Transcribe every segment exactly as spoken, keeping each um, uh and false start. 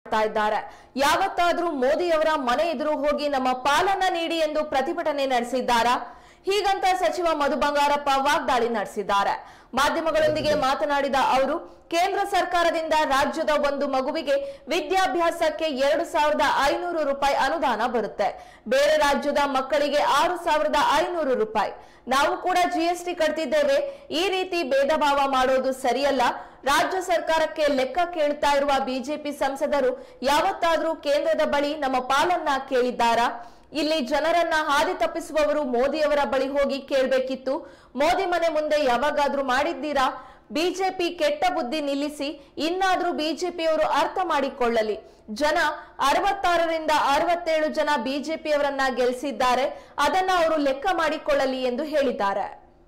ಮಾಡ್ತಾ ಇದ್ದಾರೆ. ಯಾವತ್ತಾದ್ರೂ ಮೋದಿಯವರ ಮನೆ ಎದುರು ಹೋಗಿ ನಮ್ಮ ಪಾಲನ್ನ ನೀಡಿ ಎಂದು ಪ್ರತಿಭಟನೆ ನಡೆಸಿದ್ದಾರಾ? ಹೀಗಂತ ಸಚಿವ ಮಧು ಬಂಗಾರಪ್ಪ ವಾಗ್ದಾಳಿ ನಡೆಸಿದ್ದಾರೆ. ಮಾಧ್ಯಮಗಳೊಂದಿಗೆ ಮಾತನಾಡಿದ ಅವರು, ಕೇಂದ್ರ ಸರ್ಕಾರದಿಂದ ರಾಜ್ಯದ ಒಂದು ಮಗುವಿಗೆ ವಿದ್ಯಾಭ್ಯಾಸಕ್ಕೆ ಎರಡು ಸಾವಿರದ ಐನೂರು ರೂಪಾಯಿ ಅನುದಾನ ಬರುತ್ತೆ. ಬೇರೆ ರಾಜ್ಯದ ಮಕ್ಕಳಿಗೆ ಆರು ಸಾವಿರದ ಐನೂರು ರೂಪಾಯಿ. ನಾವು ಕೂಡ ಜಿಎಸ್ಟಿ ಕಟ್ತಿದ್ದೇವೆ. ಈ ರೀತಿ ಭೇದ ಭಾವ ಮಾಡೋದು ಸರಿಯಲ್ಲ. ರಾಜ್ಯ ಸರ್ಕಾರಕ್ಕೆ ಲೆಕ್ಕ ಕೇಳ್ತಾ ಇರುವ ಬಿಜೆಪಿ ಸಂಸದರು ಯಾವತ್ತಾದ್ರೂ ಕೇಂದ್ರದ ಬಳಿ ನಮ್ಮ ಪಾಲನ್ನ ಕೇಳಿದ್ದಾರಾ? ಇಲ್ಲಿ ಜನರನ್ನ ಹಾದಿ ತಪ್ಪಿಸುವವರು ಮೋದಿಯವರ ಬಳಿ ಹೋಗಿ ಕೇಳಬೇಕಿತ್ತು. ಮೋದಿ ಮನೆ ಮುಂದೆ ಯಾವಾಗಾದ್ರೂ ಮಾಡಿದ್ದೀರಾ? ಬಿಜೆಪಿ ಕೆಟ್ಟ ಬುದ್ಧಿ ನಿಲ್ಲಿಸಿ ಇನ್ನಾದ್ರೂ ಬಿಜೆಪಿಯವರು ಅರ್ಥ ಮಾಡಿಕೊಳ್ಳಲಿ. ಜನ ಅರವತ್ತಾರರಿಂದ ಅರವತ್ತೇಳು ಜನ ಬಿಜೆಪಿಯವರನ್ನ ಗೆಲ್ಲಿಸಿದ್ದಾರೆ. ಅದನ್ನ ಅವರು ಲೆಕ್ಕ ಮಾಡಿಕೊಳ್ಳಲಿ ಎಂದು ಹೇಳಿದ್ದಾರೆ.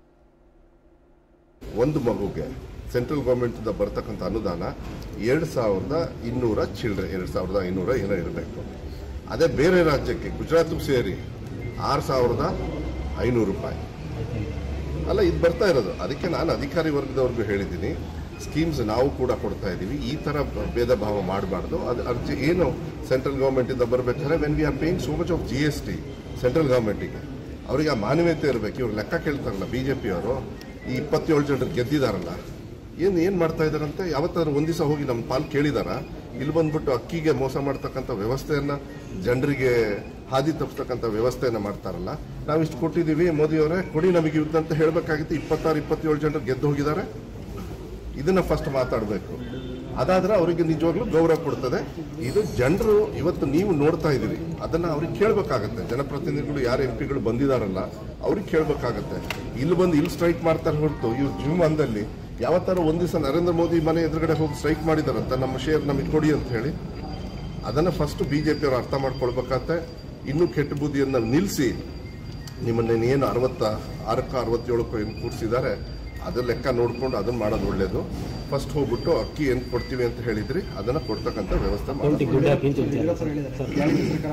ಒಂದು ಮಗುಗೆ ಸೆಂಟ್ರಲ್ ಗವರ್ಮೆಂಟ್ ಇಂದ ಬರ್ತಕ್ಕಂಥ ಅನುದಾನ ಎರಡ್ ಸಾವಿರದ ಇನ್ನೂರ ಚಿಲ್ಲರೆ ಎರಡ್ ಸಾವಿರದ ಐನೂರ ಏನೋ ಇರಬೇಕು. ಅದೇ ಬೇರೆ ರಾಜ್ಯಕ್ಕೆ ಗುಜರಾತ್ ಸೇರಿ ಆರು ಸಾವಿರದ ಐನೂರು ರೂಪಾಯಿ ಅಲ್ಲ ಇದು ಬರ್ತಾ ಇರೋದು. ಅದಕ್ಕೆ ನಾನು ಅಧಿಕಾರಿ ವರ್ಗದವ್ರಿಗೂ ಹೇಳಿದ್ದೀನಿ, ಸ್ಕೀಮ್ಸ್ ನಾವು ಕೂಡ ಕೊಡ್ತಾ ಇದ್ದೀವಿ. ಈ ತರ ಭೇದ ಭಾವ ಮಾಡಬಾರ್ದು. ಅದು ಅರ್ಜಿ ಏನು ಸೆಂಟ್ರಲ್ ಗವರ್ಮೆಂಟ್ ಇಂದ ಬರ್ಬೇಕಾದ್ರೆ when we are paying so much of G S T central ಗವರ್ಮೆಂಟಿಗೆ, ಅವ್ರಿಗೆ ಆ ಮಾನವೀಯತೆ ಇರಬೇಕು. ಇವ್ರು ಲೆಕ್ಕ ಕೇಳ್ತಾರಲ್ಲ ಬಿಜೆಪಿಯವರು, ಈ ಇಪ್ಪತ್ತೇಳು ಜನರು ಗೆದ್ದಿದಾರಲ್ಲ, ಏನು ಏನು ಮಾಡ್ತಾ ಇದಾರಂತೆ? ಯಾವತ್ತಾದ್ರೂ ಒಂದ್ ದಿವಸ ಹೋಗಿ ನಮ್ಮ ಪಾಲ್ ಕೇಳಿದಾರ? ಇಲ್ಲಿ ಬಂದ್ಬಿಟ್ಟು ಅಕ್ಕಿಗೆ ಮೋಸ ಮಾಡ್ತಕ್ಕಂಥ ವ್ಯವಸ್ಥೆಯನ್ನ, ಜನರಿಗೆ ಹಾದಿ ತಪ್ಪಿಸ್ತಕ್ಕಂಥ ವ್ಯವಸ್ಥೆಯನ್ನ ಮಾಡ್ತಾರಲ್ಲ. ನಾವಿಷ್ಟು ಕೊಟ್ಟಿದ್ದೀವಿ, ಮೋದಿಯವರೇ ಕೊಡಿ ನಮಗೆ ಯುದ್ಧ ಅಂತ ಹೇಳಬೇಕಾಗಿತ್ತು. ಇಪ್ಪತ್ತಾರು ಇಪ್ಪತ್ತೇಳು ಜನರು ಗೆದ್ದು ಹೋಗಿದ್ದಾರೆ. ಇದನ್ನ ಫಸ್ಟ್ ಮಾತಾಡಬೇಕು. ಅದಾದ್ರೆ ಅವರಿಗೆ ನಿಜವಾಗ್ಲೂ ಗೌರವ ಕೊಡ್ತದೆ. ಇದು ಜನರು ಇವತ್ತು ನೀವು ನೋಡ್ತಾ ಇದೀವಿ, ಅದನ್ನ ಅವ್ರಿಗೆ ಕೇಳಬೇಕಾಗತ್ತೆ. ಜನಪ್ರತಿನಿಧಿಗಳು ಯಾರು ಎಂ ಪಿಗಳು ಬಂದಿದಾರಲ್ಲ ಅವ್ರಿಗೆ ಕೇಳಬೇಕಾಗತ್ತೆ. ಇಲ್ಲಿ ಬಂದು ಇಲ್ಲಿ ಸ್ಟ್ರೈಕ್ ಮಾಡ್ತಾರೆ ಹೊರತು ಇವ್ರು ಜೀವಮಾನದಲ್ಲಿ ಯಾವತ್ತಾರು ಒಂದ್ ದಿವಸ ನರೇಂದ್ರ ಮೋದಿ ಮನೆ ಎದುರುಗಡೆ ಹೋಗಿ ಸ್ಟ್ರೈಕ್ ಮಾಡಿದಾರಂತ, ನಮ್ಮ ಶೇರ್ ನಮಗೆ ಕೊಡಿ ಅಂತ ಹೇಳಿ? ಅದನ್ನ ಫಸ್ಟ್ ಬಿಜೆಪಿ ಅವರು ಅರ್ಥ ಮಾಡ್ಕೊಳ್ಬೇಕಾಗತ್ತೆ. ಇನ್ನೂ ಕೆಟ್ಟ ಬುದ್ಧಿಯನ್ನ ನಿಲ್ಲಿಸಿ, ನಿಮ್ಮನ್ನ ಏನು ಅರವತ್ತ ಆರಕ್ಕ ಅರವತ್ತೇಳಕ್ಕೂ ಏನು ಕೂರಿಸಿದ್ದಾರೆ ಅದು ಲೆಕ್ಕ ನೋಡ್ಕೊಂಡು ಅದನ್ನ ಮಾಡೋದು ಒಳ್ಳೇದು. ಫಸ್ಟ್ ಹೋಗ್ಬಿಟ್ಟು ಅಕ್ಕಿ ಏನ್ ಕೊಡ್ತೀವಿ ಅಂತ ಹೇಳಿದ್ರಿ ಅದನ್ನ ಕೊಡ್ತಕ್ಕಂಥ ವ್ಯವಸ್ಥೆ ಮಾಡಿ.